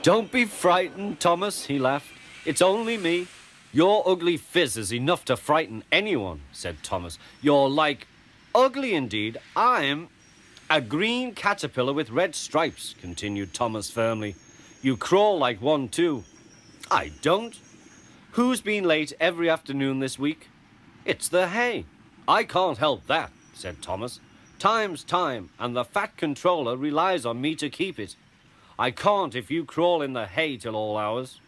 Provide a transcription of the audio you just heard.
Don't be frightened, Thomas, he laughed. It's only me. Your ugly phiz is enough to frighten anyone, said Thomas. You're like... Ugly indeed. I'm a green caterpillar with red stripes, continued Thomas firmly. You crawl like one too. I don't. Who's been late every afternoon this week? It's the hay. I can't help that, said Thomas. Time's time, and the fat controller relies on me to keep it. I can't if you crawl in the hay till all hours.